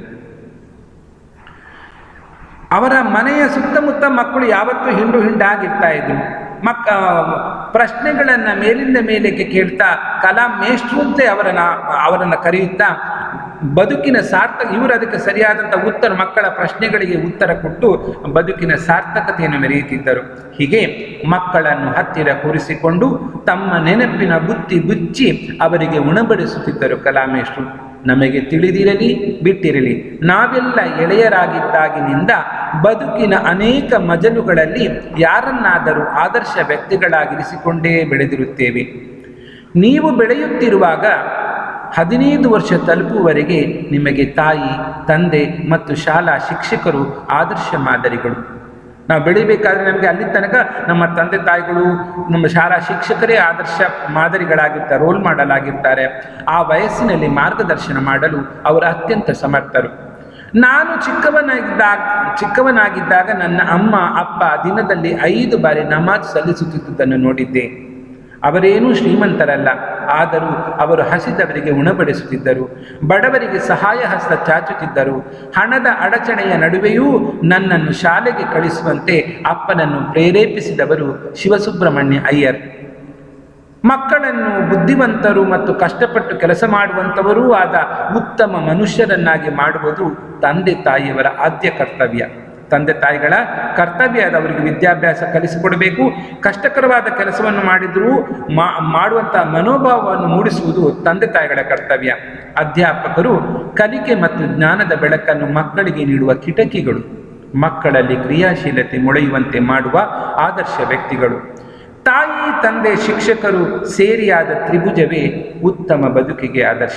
ಅವರ ಮನೆಯ ಸುತ್ತಮುತ್ತ ಮಕ್ಕಳು ಯಾವತ್ತೂ ಹಿಂಡು ಹಿಂಡಾಗಿರ್ತಾ ಇದ್ರು. ಪ್ರಶ್ನೆಗಳನ್ನು ಮೇಲಿಂದ ಮೇಲಕ್ಕೆ ಕೇಳ್ತಾ ಕಲಾಂ ಮೇಷ್ಟ್ರು ಅಂತ ಅವರನ್ನು ಕರೆಯುತ್ತಾ ಬದುಕಿನ ಸಾರ್ಥಕ, ಇವರು ಅದಕ್ಕೆ ಸರಿಯಾದಂಥ ಉತ್ತರ, ಮಕ್ಕಳ ಪ್ರಶ್ನೆಗಳಿಗೆ ಉತ್ತರ ಕೊಟ್ಟು ಬದುಕಿನ ಸಾರ್ಥಕತೆಯನ್ನು ಮೆರೆಯುತ್ತಿದ್ದರು. ಹೀಗೆ ಮಕ್ಕಳನ್ನು ಹತ್ತಿರ ಕೂರಿಸಿಕೊಂಡು ತಮ್ಮ ನೆನಪಿನ ಬುತ್ತಿ ಬುಚ್ಚಿ ಅವರಿಗೆ ಉಣಬಡಿಸುತ್ತಿದ್ದರು ಕಲಾಮೇಶ್ರು. ನಮಗೆ ತಿಳಿದಿರಲಿ ಬಿಟ್ಟಿರಲಿ, ನಾವೆಲ್ಲ ಎಳೆಯರಾಗಿದ್ದಾಗಿನಿಂದ ಬದುಕಿನ ಅನೇಕ ಮಜಲುಗಳಲ್ಲಿ ಯಾರನ್ನಾದರೂ ಆದರ್ಶ ವ್ಯಕ್ತಿಗಳಾಗಿರಿಸಿಕೊಂಡೇ ಬೆಳೆದಿರುತ್ತೇವೆ. ನೀವು ಬೆಳೆಯುತ್ತಿರುವಾಗ 15 ವರ್ಷ ತಲುಪುವವರೆಗೆ ನಿಮಗೆ ತಾಯಿ, ತಂದೆ ಮತ್ತು ಶಾಲಾ ಶಿಕ್ಷಕರು ಆದರ್ಶ ಮಾದರಿಗಳು. ನಾವು ಬೆಳಿಬೇಕಾದ್ರೆ ನಮಗೆ ಅಲ್ಲಿ ತನಕ ನಮ್ಮ ತಂದೆ ತಾಯಿಗಳು, ನಮ್ಮ ಶಾಲಾ ಶಿಕ್ಷಕರೇ ಆದರ್ಶ ಮಾದರಿಗಳಾಗಿರ್ತಾರೆ, ರೋಲ್ ಮಾಡೆಲ್ ಆಗಿರ್ತಾರೆ. ಆ ವಯಸ್ಸಿನಲ್ಲಿ ಮಾರ್ಗದರ್ಶನ ಮಾಡಲು ಅವರು ಅತ್ಯಂತ ಸಮರ್ಥರು. ನಾನು ಚಿಕ್ಕವನಾಗಿದ್ದಾಗ ನನ್ನ ಅಮ್ಮ ಅಪ್ಪ ದಿನದಲ್ಲಿ 5 ಬಾರಿ ನಮಾಜ್ ಸಲ್ಲಿಸುತ್ತಿದ್ದುದನ್ನು ನೋಡಿದ್ದೆ. ಅವರೇನೂ ಶ್ರೀಮಂತರಲ್ಲ, ಆದರೂ ಅವರು ಹಸಿದವರಿಗೆ ಉಣಬಡಿಸುತ್ತಿದ್ದರು, ಬಡವರಿಗೆ ಸಹಾಯ ಹಸ್ತ ಚಾಚುತ್ತಿದ್ದರು. ಹಣದ ಅಡಚಣೆಯ ನಡುವೆಯೂ ನನ್ನನ್ನು ಶಾಲೆಗೆ ಕಳಿಸುವಂತೆ ಅಪ್ಪನನ್ನು ಪ್ರೇರೇಪಿಸಿದವರು ಶಿವಸುಬ್ರಹ್ಮಣ್ಯ ಅಯ್ಯರ್. ಮಕ್ಕಳನ್ನು ಬುದ್ಧಿವಂತರು ಮತ್ತು ಕಷ್ಟಪಟ್ಟು ಕೆಲಸ ಮಾಡುವಂಥವರೂ ಆದ ಉತ್ತಮ ಮನುಷ್ಯರನ್ನಾಗಿ ಮಾಡುವುದು ತಂದೆ ತಾಯಿಯವರ ಆದ್ಯ ಕರ್ತವ್ಯ. ತಂದೆ ತಾಯಿಗಳ ಕರ್ತವ್ಯ ಅದು ಅವರಿಗೆ ವಿದ್ಯಾಭ್ಯಾಸ ಕಲಿಸಿಕೊಡಬೇಕು. ಕಷ್ಟಕರವಾದ ಕೆಲಸವನ್ನು ಮಾಡಿದರೂ ಮಾಡುವಂಥ ಮನೋಭಾವವನ್ನು ಮೂಡಿಸುವುದು ತಂದೆ ತಾಯಿಗಳ ಕರ್ತವ್ಯ. ಅಧ್ಯಾಪಕರು ಕಲಿಕೆ ಮತ್ತು ಜ್ಞಾನದ ಬೆಳಕನ್ನು ಮಕ್ಕಳಿಗೆ ನೀಡುವ ಕಿಟಕಿಗಳು, ಮಕ್ಕಳಲ್ಲಿ ಕ್ರಿಯಾಶೀಲತೆ ಮೊಳೆಯುವಂತೆ ಮಾಡುವ ಆದರ್ಶ ವ್ಯಕ್ತಿಗಳು. ತಾಯಿ ತಂದೆ ಶಿಕ್ಷಕರು ಸೇರಿಯಾದ ತ್ರಿಭುಜವೇ ಉತ್ತಮ ಬದುಕಿಗೆ ಆದರ್ಶ.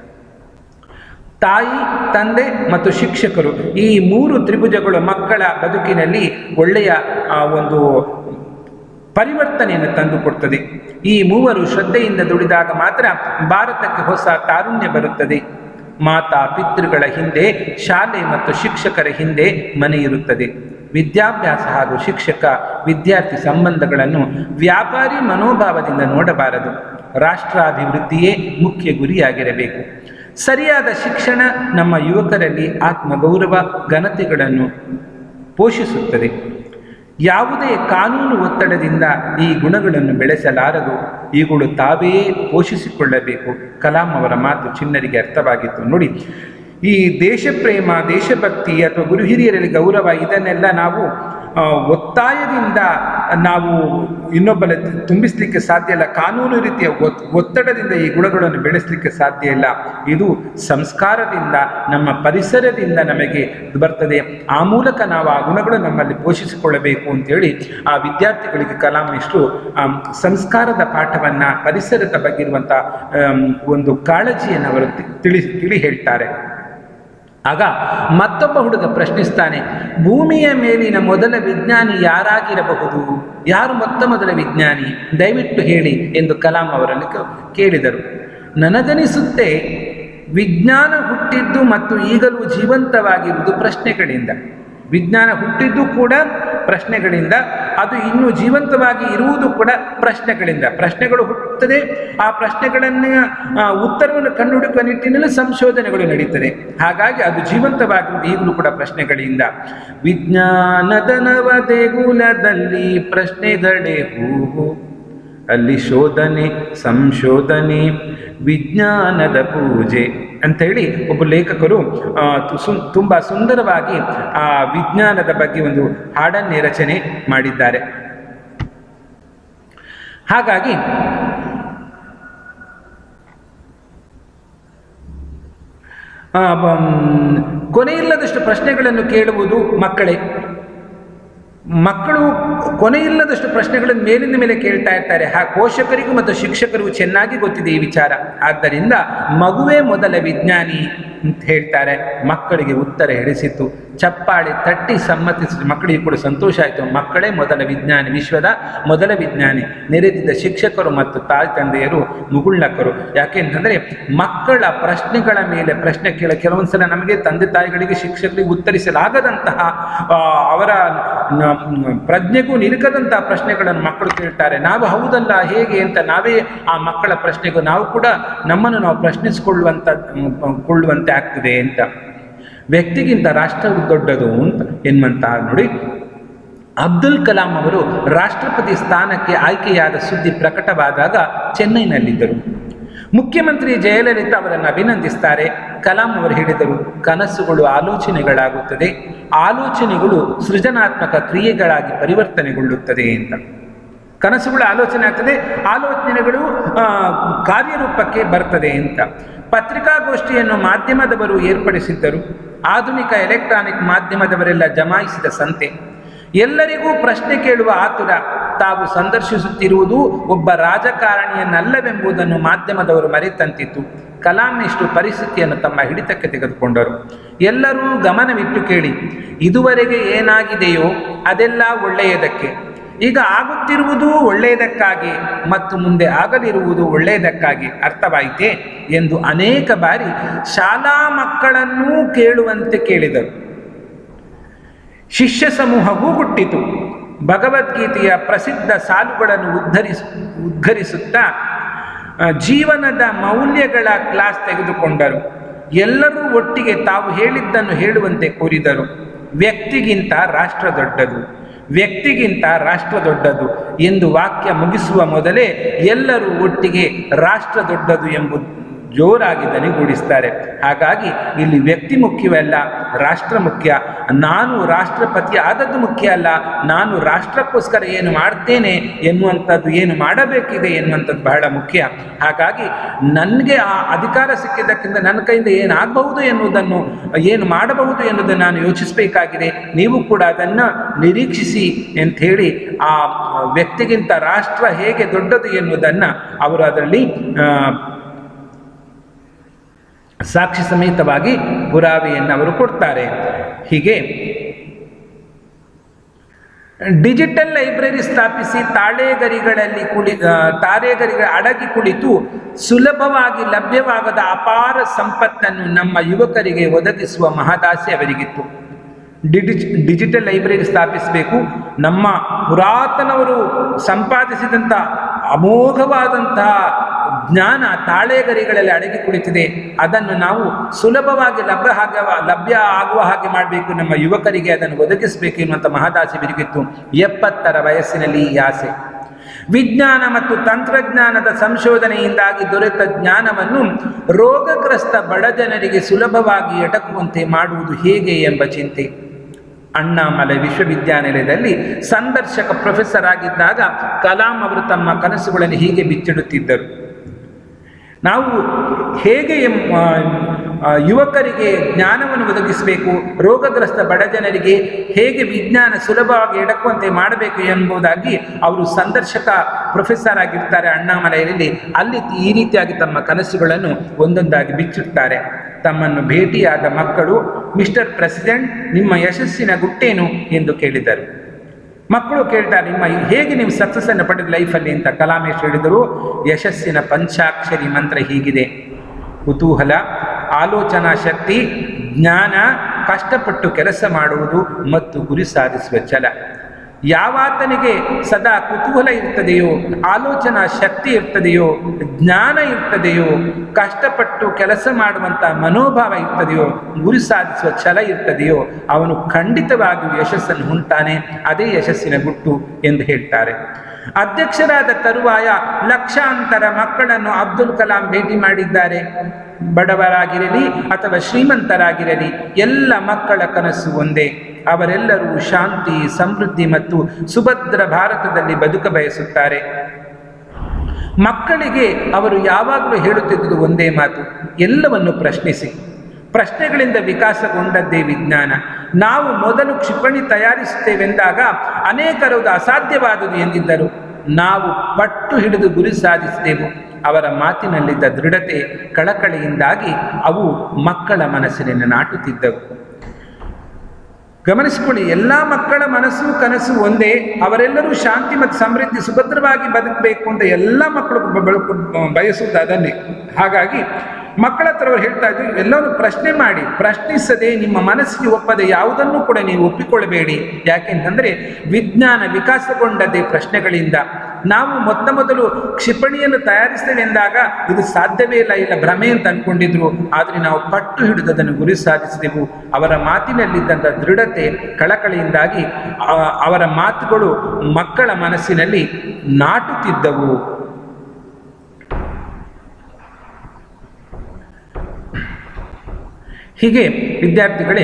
ತಾಯಿ ತಂದೆ ಮತ್ತು ಶಿಕ್ಷಕರು ಈ ಮೂರು ತ್ರಿಭುಜಗಳು ಮಕ್ಕಳ ಬದುಕಿನಲ್ಲಿ ಒಳ್ಳೆಯ ಒಂದು ಪರಿವರ್ತನೆಯನ್ನು ತಂದುಕೊಡ್ತದೆ. ಈ ಮೂವರು ಶ್ರದ್ಧೆಯಿಂದ ದುಡಿದಾಗ ಮಾತ್ರ ಭಾರತಕ್ಕೆ ಹೊಸ ತಾರುಣ್ಯ ಬರುತ್ತದೆ. ಮಾತಾ ಪಿತೃಗಳ ಹಿಂದೆ ಶಾಲೆ ಮತ್ತು ಶಿಕ್ಷಕರ ಹಿಂದೆ ಮನೆ ಇರುತ್ತದೆ. ವಿದ್ಯಾಭ್ಯಾಸ ಹಾಗೂ ಶಿಕ್ಷಕ ವಿದ್ಯಾರ್ಥಿ ಸಂಬಂಧಗಳನ್ನು ವ್ಯಾಪಾರಿ ಮನೋಭಾವದಿಂದ ನೋಡಬಾರದು. ರಾಷ್ಟ್ರಾಭಿವೃದ್ಧಿಯೇ ಮುಖ್ಯ ಗುರಿಯಾಗಿರಬೇಕು. ಸರಿಯಾದ ಶಿಕ್ಷಣ ನಮ್ಮ ಯುವಕರಲ್ಲಿ ಆತ್ಮಗೌರವ ಘನತೆಗಳನ್ನು ಪೋಷಿಸುತ್ತದೆ. ಯಾವುದೇ ಕಾನೂನು ಒತ್ತಡದಿಂದ ಈ ಗುಣಗಳನ್ನು ಬೆಳೆಸಲಾರದು. ಇವುಗಳು ತಾವೇ ಪೋಷಿಸಿಕೊಳ್ಳಬೇಕು. ಕಲಾಂ ಅವರ ಮಾತು ಚಿಣ್ಣರಿಗೆ ಅರ್ಥವಾಗಿತ್ತು. ನೋಡಿ, ಈ ದೇಶಪ್ರೇಮ, ದೇಶಭಕ್ತಿ ಅಥವಾ ಗುರು ಹಿರಿಯರಲ್ಲಿ ಗೌರವ, ಇದನ್ನೆಲ್ಲ ನಾವು ಒತ್ತಾಯದಿಂದ ನಾವು ಇನ್ನೊಬ್ಬರ ತುಂಬಿಸಲಿಕ್ಕೆ ಸಾಧ್ಯ ಇಲ್ಲ. ಕಾನೂನು ರೀತಿಯ ಒತ್ತಡದಿಂದ ಈ ಗುಣಗಳನ್ನು ಬೆಳೆಸಲಿಕ್ಕೆ ಸಾಧ್ಯ ಇಲ್ಲ. ಇದು ಸಂಸ್ಕಾರದಿಂದ, ನಮ್ಮ ಪರಿಸರದಿಂದ ನಮಗೆ ಬರ್ತದೆ. ಆ ಮೂಲಕ ನಾವು ಆ ಗುಣಗಳು ನಮ್ಮಲ್ಲಿ ಪೋಷಿಸಿಕೊಳ್ಳಬೇಕು ಅಂತೇಳಿ ಆ ವಿದ್ಯಾರ್ಥಿಗಳಿಗೆ ಕಲಾಂ ಇಷ್ಟು ಸಂಸ್ಕಾರದ ಪಾಠವನ್ನು, ಪರಿಸರದ ಬಗ್ಗೆ ಇರುವಂಥ ಒಂದು ಕಾಳಜಿಯನ್ನು ಅವರು ತಿಳಿ ಹೇಳ್ತಾರೆ. ಆಗ ಮತ್ತೊಬ್ಬ ಹುಡುಗ ಪ್ರಶ್ನಿಸ್ತಾನೆ, ಭೂಮಿಯ ಮೇಲಿನ ಮೊದಲ ವಿಜ್ಞಾನಿ ಯಾರಾಗಿರಬಹುದು? ಯಾರು ಮೊದಲ ವಿಜ್ಞಾನಿ? ದಯವಿಟ್ಟು ಹೇಳಿ ಎಂದು ಕಲಾಂ ಅವರಲ್ಲಿ ಕೇಳಿದರು. ನನಗನಿಸುತ್ತೆ ವಿಜ್ಞಾನ ಹುಟ್ಟಿದ್ದು ಮತ್ತು ಈಗಲೂ ಜೀವಂತವಾಗಿರುವುದು ಪ್ರಶ್ನೆಗಳಿಂದ. ವಿಜ್ಞಾನ ಹುಟ್ಟಿದ್ದು ಕೂಡ ಪ್ರಶ್ನೆಗಳಿಂದ, ಅದು ಇನ್ನೂ ಜೀವಂತವಾಗಿ ಇರುವುದು ಕೂಡ ಪ್ರಶ್ನೆಗಳಿಂದ. ಪ್ರಶ್ನೆಗಳು ಹುಟ್ಟುತ್ತದೆ, ಆ ಪ್ರಶ್ನೆಗಳನ್ನು ಉತ್ತರವನ್ನು ಕಂಡುಹುಡುಕುವ ನಿಟ್ಟಿನಲ್ಲಿ ಸಂಶೋಧನೆಗಳು ನಡೀತದೆ. ಹಾಗಾಗಿ ಅದು ಜೀವಂತವಾಗಿರುವುದು ಈಗಲೂ ಕೂಡ ಪ್ರಶ್ನೆಗಳಿಂದ. ವಿಜ್ಞಾನದ ನವ ದೇಗುಲದಲ್ಲಿ ಪ್ರಶ್ನೆಗಳೇ ಹೂವು, ಅಲ್ಲಿ ಶೋಧನೆ ಸಂಶೋಧನೆ ವಿಜ್ಞಾನದ ಪೂಜೆ ಅಂತ ಹೇಳಿ ಒಬ್ಬ ಲೇಖಕರು ತುಂಬ ಸುಂದರವಾಗಿ ಆ ವಿಜ್ಞಾನದ ಬಗ್ಗೆ ಒಂದು ಹಾಡನ್ನೇ ರಚನೆ ಮಾಡಿದ್ದಾರೆ. ಹಾಗಾಗಿ ಕೊನೆಯಿಲ್ಲದಷ್ಟು ಪ್ರಶ್ನೆಗಳನ್ನು ಕೇಳುವುದು ಮಕ್ಕಳು ಕೊನೆಯಿಲ್ಲದಷ್ಟು ಪ್ರಶ್ನೆಗಳನ್ನು ಮೇಲಿಂದ ಮೇಲೆ ಕೇಳ್ತಾ ಇರ್ತಾರೆ. ಪೋಷಕರಿಗೂ ಮತ್ತು ಶಿಕ್ಷಕರಿಗೂ ಚೆನ್ನಾಗಿ ಗೊತ್ತಿದೆ ಈ ವಿಚಾರ. ಆದ್ದರಿಂದ ಮಗುವೇ ಮೊದಲ ವಿಜ್ಞಾನಿ ಅಂತ ಹೇಳ್ತಾರೆ. ಮಕ್ಕಳಿಗೆ ಉತ್ತರ ಹಿಡಿಸಿತು, ಚಪ್ಪಾಳೆ ತಟ್ಟಿ ಸಮ್ಮತಿಸಿದ ಮಕ್ಕಳಿಗೆ ಕೂಡ ಸಂತೋಷ ಆಯಿತು. ಮಕ್ಕಳೇ ಮೊದಲ ವಿಜ್ಞಾನಿ, ವಿಶ್ವದ ಮೊದಲ ವಿಜ್ಞಾನಿ. ನೆರೆದಿದ್ದ ಶಿಕ್ಷಕರು ಮತ್ತು ತಾಯಿ ತಂದೆಯರು ಮುಗುಳ್ನಕ್ಕರು. ಯಾಕೆಂತಂದರೆ ಮಕ್ಕಳ ಪ್ರಶ್ನೆಗಳ ಮೇಲೆ ಪ್ರಶ್ನೆ ಕೆಲವೊಂದ್ಸಲ ನಮಗೆ ತಂದೆ ತಾಯಿಗಳಿಗೆ ಶಿಕ್ಷಕರಿಗೆ ಉತ್ತರಿಸಲಾಗದಂತಹ ಅವರ ಪ್ರಜ್ಞೆಗೂ ನಿಲುಕದಂತಹ ಪ್ರಶ್ನೆಗಳನ್ನು ಮಕ್ಕಳು ಕೇಳ್ತಾರೆ. ನಾವು ಹೌದಲ್ಲ ಹೇಗೆ ಅಂತ ನಾವೇ ಆ ಮಕ್ಕಳ ಪ್ರಶ್ನೆಗೂ ನಾವು ಕೂಡ ನಮ್ಮನ್ನು ನಾವು ಪ್ರಶ್ನಿಸಿಕೊಳ್ಳುವಂತೆ ಆಗ್ತದೆ ಅಂತ. ವ್ಯಕ್ತಿಗಿಂತ ರಾಷ್ಟ್ರವು ದೊಡ್ಡದು ಅಂತ ಎನ್ನುವಂತ ನೋಡಿ. ಅಬ್ದುಲ್ ಕಲಾಂ ಅವರು ರಾಷ್ಟ್ರಪತಿ ಸ್ಥಾನಕ್ಕೆ ಆಯ್ಕೆಯಾದ ಸುದ್ದಿ ಪ್ರಕಟವಾದಾಗ ಚೆನ್ನೈನಲ್ಲಿದ್ದರು. ಮುಖ್ಯಮಂತ್ರಿ ಜಯಲಲಿತಾ ಅವರನ್ನು ಅಭಿನಂದಿಸ್ತಾರೆ. ಕಲಾಂ ಅವರು ಹೇಳಿದರು, ಕನಸುಗಳು ಆಲೋಚನೆಗಳಾಗುತ್ತದೆ, ಆಲೋಚನೆಗಳು ಸೃಜನಾತ್ಮಕ ಕ್ರಿಯೆಗಳಾಗಿ ಪರಿವರ್ತನೆಗೊಳ್ಳುತ್ತದೆ ಅಂತ. ಕನಸುಗಳು ಆಲೋಚನೆ ಆಗ್ತದೆ, ಆಲೋಚನೆಗಳು ಕಾರ್ಯರೂಪಕ್ಕೆ ಬರ್ತದೆ ಅಂತ. ಪತ್ರಿಕಾಗೋಷ್ಠಿಯನ್ನು ಮಾಧ್ಯಮದವರು ಏರ್ಪಡಿಸಿದ್ದರು. ಆಧುನಿಕ ಎಲೆಕ್ಟ್ರಾನಿಕ್ ಮಾಧ್ಯಮದವರೆಲ್ಲ ಜಮಾಯಿಸಿದ ಸಂತೆ. ಎಲ್ಲರಿಗೂ ಪ್ರಶ್ನೆ ಕೇಳುವ ಆತುರ. ತಾವು ಸಂದರ್ಶಿಸುತ್ತಿರುವುದು ಒಬ್ಬ ರಾಜಕಾರಣಿಯನ್ನಲ್ಲವೆಂಬುದನ್ನು ಮಾಧ್ಯಮದವರು ಮರೆತಂತಿತ್ತು. ಕಲಾಂ ಇಷ್ಟು ಪರಿಸ್ಥಿತಿಯನ್ನು ತಮ್ಮ ಹಿಡಿತಕ್ಕೆ ತೆಗೆದುಕೊಂಡರು. ಎಲ್ಲರೂ ಗಮನವಿಟ್ಟು ಕೇಳಿ. ಇದುವರೆಗೆ ಏನಾಗಿದೆಯೋ ಅದೆಲ್ಲ ಒಳ್ಳೆಯದಕ್ಕೆ. ಈಗ ಆಗುತ್ತಿರುವುದು ಒಳ್ಳೆಯದಕ್ಕಾಗಿ ಮತ್ತು ಮುಂದೆ ಆಗಲಿರುವುದು ಒಳ್ಳೆಯದಕ್ಕಾಗಿ. ಅರ್ಥವಾಯಿತೆ ಎಂದು ಅನೇಕ ಬಾರಿ ಶಾಲಾ ಮಕ್ಕಳನ್ನೂ ಕೇಳುವಂತೆ ಕೇಳಿದರು. ಶಿಷ್ಯ ಸಮೂಹವೂ ಹುಟ್ಟಿತು. ಭಗವದ್ಗೀತೆಯ ಪ್ರಸಿದ್ಧ ಸಾಲುಗಳನ್ನು ಉದ್ಘರಿಸುತ್ತಾ ಜೀವನದ ಮೌಲ್ಯಗಳ ಕ್ಲಾಸ್ ತೆಗೆದುಕೊಂಡರು. ಎಲ್ಲರೂ ಒಟ್ಟಿಗೆ ತಾವು ಹೇಳಿದ್ದನ್ನು ಹೇಳುವಂತೆ ಕೋರಿದರು. ವ್ಯಕ್ತಿಗಿಂತ ರಾಷ್ಟ್ರ ದೊಡ್ಡದು, ವ್ಯಕ್ತಿಗಿಂತ ರಾಷ್ಟ್ರ ದೊಡ್ಡದು ಎಂದು ವಾಕ್ಯ ಮುಗಿಸುವ ಮೊದಲೇ ಎಲ್ಲರೂ ಒಟ್ಟಿಗೆ ರಾಷ್ಟ್ರ ದೊಡ್ಡದು ಜೋರಾಗಿ ದನಿಗೂಡಿಸ್ತಾರೆ. ಹಾಗಾಗಿ ಇಲ್ಲಿ ವ್ಯಕ್ತಿ ಮುಖ್ಯವಲ್ಲ, ರಾಷ್ಟ್ರ ಮುಖ್ಯ. ನಾನು ರಾಷ್ಟ್ರಪತಿ ಆದದ್ದು ಮುಖ್ಯ ಅಲ್ಲ, ನಾನು ರಾಷ್ಟ್ರಕ್ಕೋಸ್ಕರ ಏನು ಮಾಡ್ತೇನೆ ಎನ್ನುವಂಥದ್ದು, ಏನು ಮಾಡಬೇಕಿದೆ ಎನ್ನುವಂಥದ್ದು ಬಹಳ ಮುಖ್ಯ. ಹಾಗಾಗಿ ನನಗೆ ಆ ಅಧಿಕಾರ ಸಿಕ್ಕಿದ್ದಕ್ಕಿಂತ ನನ್ನ ಕೈಯಿಂದ ಏನಾಗಬಹುದು ಎನ್ನುವುದನ್ನು, ಏನು ಮಾಡಬಹುದು ಎನ್ನುವುದನ್ನು ನಾನು ಯೋಚಿಸಬೇಕಾಗಿದೆ. ನೀವು ಕೂಡ ಅದನ್ನು ನಿರೀಕ್ಷಿಸಿ ಅಂಥೇಳಿ ಆ ವ್ಯಕ್ತಿಗಿಂತ ರಾಷ್ಟ್ರ ಹೇಗೆ ದೊಡ್ಡದು ಎನ್ನುವುದನ್ನು ಅವರು ಅದರಲ್ಲಿ ಸಾಕ್ಷಿ ಸಮೇತವಾಗಿ ಪುರಾವೆಯನ್ನು ಅವರು ಕೊಡ್ತಾರೆ. ಹೀಗೆ ಡಿಜಿಟಲ್ ಲೈಬ್ರರಿ ಸ್ಥಾಪಿಸಿ ತಾರೆಗರಿಗಳ ಅಡಗಿ ಕುಳಿತು ಸುಲಭವಾಗಿ ಲಭ್ಯವಾಗದ ಅಪಾರ ಸಂಪತ್ತನ್ನು ನಮ್ಮ ಯುವಕರಿಗೆ ಒದಗಿಸುವ ಮಹದಾಸೆ ಅವರಿಗಿತ್ತು. ಡಿಜಿಟಲ್ ಲೈಬ್ರರಿ ಸ್ಥಾಪಿಸಬೇಕು. ನಮ್ಮ ಪುರಾತನವರು ಸಂಪಾದಿಸಿದಂಥ ಅಮೋಘವಾದಂತಹ ಜ್ಞಾನ ತಾಳೆಗರಿಗಳಲ್ಲಿ ಅಡಗಿ ಕುಳಿತಿದೆ, ಅದನ್ನು ನಾವು ಸುಲಭವಾಗಿ ಲಭ್ಯ ಆಗುವ ಹಾಗೆ ಮಾಡಬೇಕು, ನಮ್ಮ ಯುವಕರಿಗೆ ಅದನ್ನು ಒದಗಿಸಬೇಕು ಎನ್ನುವಂಥ ಮಹದಾಸೆ ಬಿರುಗಿತ್ತು. 70ರ ವಯಸ್ಸಿನಲ್ಲಿ ಈ ಆಸೆ. ವಿಜ್ಞಾನ ಮತ್ತು ತಂತ್ರಜ್ಞಾನದ ಸಂಶೋಧನೆಯಿಂದಾಗಿ ದೊರೆತ ಜ್ಞಾನವನ್ನು ರೋಗಗ್ರಸ್ತ ಬಡ ಜನರಿಗೆ ಸುಲಭವಾಗಿ ಎಟಕುವಂತೆ ಮಾಡುವುದು ಹೇಗೆ ಎಂಬ ಚಿಂತೆ. ಅಣ್ಣಾಮಲೈ ವಿಶ್ವವಿದ್ಯಾನಿಲಯದಲ್ಲಿ ಸಂದರ್ಶಕ ಪ್ರೊಫೆಸರ್ ಆಗಿದ್ದಾಗ ಕಲಾಂ ಅವರು ತಮ್ಮ ಕನಸುಗಳನ್ನು ಹೀಗೆ ಬಿಚ್ಚಿಡುತ್ತಿದ್ದರು. ನಾವು ಹೇಗೆ ಯುವಕರಿಗೆ ಜ್ಞಾನವನ್ನು ಒದಗಿಸಬೇಕು, ರೋಗಗ್ರಸ್ತ ಬಡ ಜನರಿಗೆ ಹೇಗೆ ವಿಜ್ಞಾನ ಸುಲಭವಾಗಿ ಎಡಕುವಂತೆ ಮಾಡಬೇಕು ಎಂಬುದಾಗಿ ಅವರು ಸಂದರ್ಶಕ ಪ್ರೊಫೆಸರ್ ಆಗಿರ್ತಾರೆ ಅಣ್ಣಾಮಲೈಯಲ್ಲಿ. ಅಲ್ಲಿ ಈ ರೀತಿಯಾಗಿ ತಮ್ಮ ಕನಸುಗಳನ್ನು ಒಂದೊಂದಾಗಿ ಬಿಚ್ಚಿಡ್ತಾರೆ. ತಮ್ಮನ್ನು ಭೇಟಿಯಾದ ಮಕ್ಕಳು, ಮಿಸ್ಟರ್ ಪ್ರೆಸಿಡೆಂಟ್, ನಿಮ್ಮ ಯಶಸ್ಸಿನ ಗುಟ್ಟೇನು ಎಂದು ಕೇಳಿದರು. ಮಕ್ಕಳು ಕೇಳ್ತಾರೆ, ಹೇಗೆ ನೀವು ಸಕ್ಸಸ್ಸನ್ನು ಪಡೆದ ಲೈಫಲ್ಲಿ ಅಂತ. ಕಲಾಮೇಶ್ ಹೇಳಿದರು, ಯಶಸ್ಸಿನ ಪಂಚಾಕ್ಷರಿ ಮಂತ್ರ ಹೀಗಿದೆ: ಕುತೂಹಲ, ಆಲೋಚನಾ ಶಕ್ತಿ, ಜ್ಞಾನ, ಕಷ್ಟಪಟ್ಟು ಕೆಲಸ ಮಾಡುವುದು ಮತ್ತು ಗುರಿ ಸಾಧಿಸುವ ಛಲ. ಯಾವಾತನಿಗೆ ಸದಾ ಕುತೂಹಲ ಇರ್ತದೆಯೋ, ಆಲೋಚನಾ ಶಕ್ತಿ ಇರ್ತದೆಯೋ, ಜ್ಞಾನ ಇರ್ತದೆಯೋ, ಕಷ್ಟಪಟ್ಟು ಕೆಲಸ ಮಾಡುವಂಥ ಮನೋಭಾವ ಇರ್ತದೆಯೋ, ಗುರಿ ಸಾಧಿಸುವ ಛಲ ಇರ್ತದೆಯೋ, ಅವನು ಖಂಡಿತವಾಗಿಯೂ ಯಶಸ್ಸನ್ನು ಹೊಂದ್ತಾನೆ. ಅದೇ ಯಶಸ್ಸಿನ ಗುಟ್ಟು ಎಂದು ಹೇಳ್ತಾರೆ. ಅಧ್ಯಕ್ಷರಾದ ತರುವಾಯ ಲಕ್ಷಾಂತರ ಮಕ್ಕಳನ್ನು ಅಬ್ದುಲ್ ಕಲಾಂ ಭೇಟಿ ಮಾಡಿದ್ದಾರೆ. ಬಡವರಾಗಿರಲಿ ಅಥವಾ ಶ್ರೀಮಂತರಾಗಿರಲಿ, ಎಲ್ಲ ಮಕ್ಕಳ ಕನಸು ಒಂದೇ: ಅವರೆಲ್ಲರೂ ಶಾಂತಿ, ಸಮೃದ್ಧಿ ಮತ್ತು ಸುಭದ್ರ ಭಾರತದಲ್ಲಿ ಬದುಕ ಬಯಸುತ್ತಾರೆ. ಮಕ್ಕಳಿಗೆ ಅವರು ಯಾವಾಗಲೂ ಹೇಳುತ್ತಿದ್ದುದು ಒಂದೇ ಮಾತು: ಎಲ್ಲವನ್ನು ಪ್ರಶ್ನಿಸಿ. ಪ್ರಶ್ನೆಗಳಿಂದ ವಿಕಾಸಗೊಂಡದ್ದೇ ವಿಜ್ಞಾನ. ನಾವು ಮೊದಲು ಕ್ಷಿಪಣಿ ತಯಾರಿಸುತ್ತೇವೆಂದಾಗ ಅನೇಕರು ಅಸಾಧ್ಯವಾದುದು ಎಂದಿದ್ದರು. ನಾವು ಪಟ್ಟು ಹಿಡಿದು ಗುರಿ ಸಾಧಿಸಿದೆವು. ಅವರ ಮಾತಿನಲ್ಲಿದ್ದ ದೃಢತೆ, ಕಳಕಳಿಯಿಂದಾಗಿ ಅವು ಮಕ್ಕಳ ಮನಸ್ಸಿನಲ್ಲಿ ನಾಟುತ್ತಿದ್ದವು. ಗಮನಿಸಿಕೊಳ್ಳಿ, ಎಲ್ಲ ಮಕ್ಕಳ ಮನಸ್ಸು ಕನಸು ಒಂದೇ. ಅವರೆಲ್ಲರೂ ಶಾಂತಿ ಮತ್ತು ಸಮೃದ್ಧಿ, ಸುಭದ್ರವಾಗಿ ಬದುಕಬೇಕು ಅಂತ ಎಲ್ಲ ಮಕ್ಕಳು ಬಯಸುವುದು ಅದನ್ನೇ. ಹಾಗಾಗಿ ಮಕ್ಕಳ ಹತ್ರ ಅವರು ಹೇಳ್ತಾ ಇದ್ರು, ಎಲ್ಲರೂ ಪ್ರಶ್ನೆ ಮಾಡಿ, ಪ್ರಶ್ನಿಸದೆ ನಿಮ್ಮ ಮನಸ್ಸಿಗೆ ಒಪ್ಪದೆ ಯಾವುದನ್ನು ಕೂಡ ನೀವು ಒಪ್ಪಿಕೊಳ್ಳಬೇಡಿ. ಯಾಕೆಂತಂದರೆ ವಿಜ್ಞಾನ ವಿಕಾಸಗೊಂಡದ್ದೇ ಪ್ರಶ್ನೆಗಳಿಂದ. ನಾವು ಮೊದಲು ಕ್ಷಿಪಣಿಯನ್ನು ತಯಾರಿಸ್ತೇವೆ ಎಂದಾಗ ಇದು ಸಾಧ್ಯವೇ ಇಲ್ಲ ಭ್ರಮೆ ಅಂತ ಅಂದ್ಕೊಂಡಿದ್ರು. ಆದರೆ ನಾವು ಪಟ್ಟು ಹಿಡಿದು ಅದನ್ನು ಗುರಿ ಸಾಧಿಸಿದೆವು. ಅವರ ಮಾತಿನಲ್ಲಿದ್ದಂಥ ದೃಢತೆ, ಕಳಕಳಿಯಿಂದಾಗಿ ಅವರ ಮಾತುಗಳು ಮಕ್ಕಳ ಮನಸ್ಸಿನಲ್ಲಿ ನಾಟುತ್ತಿದ್ದವು. ಹೀಗೆ ವಿದ್ಯಾರ್ಥಿಗಳೇ,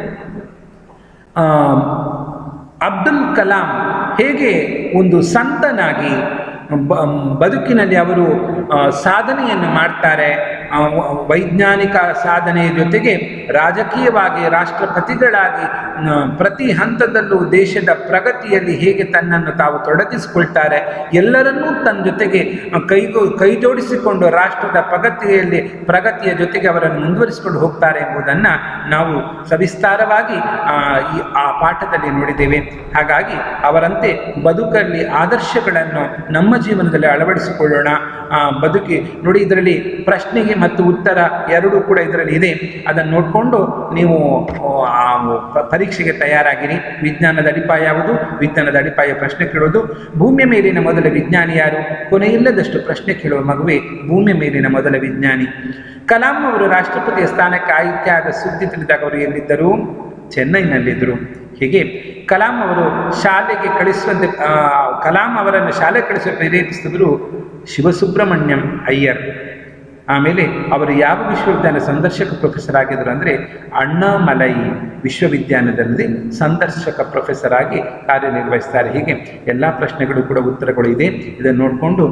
ಅಬ್ದುಲ್ ಕಲಾಂ ಹೇಗೆ ಒಂದು ಸಂತನಾಗಿ ಬದುಕಿನಲ್ಲಿ ಅವರು ಸಾಧನೆಯನ್ನು ಮಾಡ್ತಾರೆ. ವೈಜ್ಞಾನಿಕ ಸಾಧನೆಯ ಜೊತೆಗೆ ರಾಜಕೀಯವಾಗಿ ರಾಷ್ಟ್ರಪತಿಗಳಾಗಿ ಪ್ರತಿ ಹಂತದಲ್ಲೂ ದೇಶದ ಪ್ರಗತಿಯಲ್ಲಿ ಹೇಗೆ ತನ್ನನ್ನು ತಾವು ತೊಡಗಿಸಿಕೊಳ್ತಾರೆ, ಎಲ್ಲರನ್ನೂ ತನ್ನ ಜೊತೆಗೆ ಕೈ ಜೋಡಿಸಿಕೊಂಡು ರಾಷ್ಟ್ರದ ಪ್ರಗತಿಯ ಜೊತೆಗೆ ಅವರನ್ನು ಮುಂದುವರಿಸಿಕೊಂಡು ಹೋಗ್ತಾರೆ ಎಂಬುದನ್ನು ನಾವು ಸವಿಸ್ತಾರವಾಗಿ ಆ ಪಾಠದಲ್ಲಿ ನೋಡಿದ್ದೇವೆ. ಹಾಗಾಗಿ ಅವರಂತೆ ಬದುಕಲ್ಲಿ ಆದರ್ಶಗಳನ್ನು ನಮ್ಮ ಜೀವನದಲ್ಲಿ ಅಳವಡಿಸಿಕೊಳ್ಳೋಣ. ಬದುಕಿ ನೋಡಿ, ಇದರಲ್ಲಿ ಪ್ರಶ್ನೆಗೆ ಮತ್ತು ಉತ್ತರ ಎರಡೂ ಕೂಡ ಇದರಲ್ಲಿ ಇದೆ. ಅದನ್ನು ನೋಡಿಕೊಂಡು ನೀವು ಪರೀಕ್ಷೆಗೆ ತಯಾರಾಗಿರಿ. ವಿಜ್ಞಾನದ ಅಡಿಪಾಯ ಯಾವುದು? ವಿಜ್ಞಾನದ ಅಡಿಪಾಯ ಪ್ರಶ್ನೆ ಕೇಳೋದು. ಭೂಮಿಯ ಮೇಲಿನ ಮೊದಲ ವಿಜ್ಞಾನಿ ಯಾರು? ಕೊನೆಯಿಲ್ಲದಷ್ಟು ಪ್ರಶ್ನೆ ಕೇಳುವ ಮಗುವೆ ಭೂಮಿಯ ಮೇಲಿನ ಮೊದಲ ವಿಜ್ಞಾನಿ. ಕಲಾಂ ಅವರು ರಾಷ್ಟ್ರಪತಿಯ ಸ್ಥಾನಕ್ಕೆ ಆಯ್ಕೆಯಾದ ಸುದ್ದಿ ತಿಳಿದಾಗ ಅವರು ಎಲ್ಲಿದ್ದರು? ಚೆನ್ನೈನಲ್ಲಿದ್ದರು. ಹೀಗೆ ಕಲಾಂ ಅವರು ಶಾಲೆಗೆ ಕಳಿಸುವಂತೆ ಕಲಾಂ ಅವರನ್ನು ಶಾಲೆಗೆ ಕಳಿಸುವ ಪ್ರೇರೇಪಿಸಿದರು ಶಿವಸುಬ್ರಹ್ಮಣ್ಯಂ ಅಯ್ಯರ್. ಆಮೇಲೆ ಅವರು ಯಾವ ವಿಶ್ವವಿದ್ಯಾಲಯ ಸಂದರ್ಶಕ ಪ್ರೊಫೆಸರ್ ಆಗಿದ್ರು ಅಂದರೆ ಅಣ್ಣಾಮಲೈ ವಿಶ್ವವಿದ್ಯಾಲಯದಲ್ಲಿ ಸಂದರ್ಶಕ ಪ್ರೊಫೆಸರ್ ಆಗಿ ಕಾರ್ಯನಿರ್ವಹಿಸ್ತಾರೆ. ಹೀಗೆ ಎಲ್ಲ ಪ್ರಶ್ನೆಗಳು ಕೂಡ ಉತ್ತರಗಳು ಇದೆ. ಇದನ್ನು ನೋಡಿಕೊಂಡು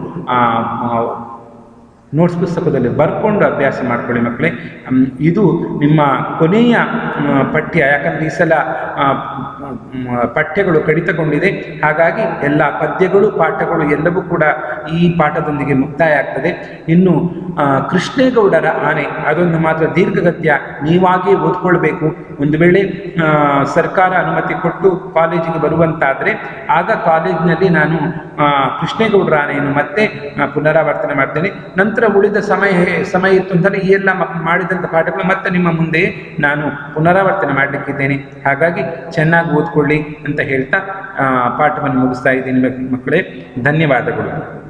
ನೋಟ್ಸ್ ಪುಸ್ತಕದಲ್ಲಿ ಬರ್ಕೊಂಡು ಅಭ್ಯಾಸ ಮಾಡ್ಕೊಳ್ಳಿ ಮಕ್ಕಳೇ. ಇದು ನಿಮ್ಮ ಕೊನೆಯ ಪಠ್ಯ, ಯಾಕಂದರೆ ಈ ಸಲ ಪಠ್ಯಗಳು ಕಡಿತಗೊಂಡಿದೆ. ಹಾಗಾಗಿ ಎಲ್ಲ ಪದ್ಯಗಳು ಪಾಠಗಳು ಎಲ್ಲವೂ ಕೂಡ ಈ ಪಾಠದೊಂದಿಗೆ ಮುಕ್ತಾಯ ಆಗ್ತದೆ. ಇನ್ನು ಕೃಷ್ಣೇಗೌಡರ ಆನೆ ಅದೊಂದು ಮಾತ್ರ ದೀರ್ಘಗತ್ಯ ನೀವಾಗೇ ಓದ್ಕೊಳ್ಬೇಕು. ಒಂದು ವೇಳೆ ಸರ್ಕಾರ ಅನುಮತಿ ಕೊಟ್ಟು ಕಾಲೇಜಿಗೆ ಬರುವಂತಾದರೆ ಆಗ ಕಾಲೇಜಿನಲ್ಲಿ ನಾನು ಕೃಷ್ಣೇಗೌಡರ ಆನೆಯನ್ನು ಮತ್ತೆ ಪುನರಾವರ್ತನೆ ಮಾಡ್ತೇನೆ. ನಂತರ ಉಳಿದ ಸಮಯ ಇತ್ತು ಅಂತಲೇ ಈ ಎಲ್ಲ ಮಾಡಿದಂಥ ಪಾಠಗಳು ಮತ್ತೆ ನಿಮ್ಮ ಮುಂದೆ ನಾನು ಪುನರಾವರ್ತನೆ ಮಾಡಲಿಕ್ಕಿದ್ದೇನೆ. ಹಾಗಾಗಿ ಚೆನ್ನಾಗಿ ಓದ್ಕೊಳ್ಳಿ ಅಂತ ಹೇಳ್ತಾ ಪಾಠವನ್ನು ಮುಗಿಸ್ತಾ ಇದ್ದೀನಿ ಮಕ್ಕಳೇ. ಧನ್ಯವಾದಗಳು.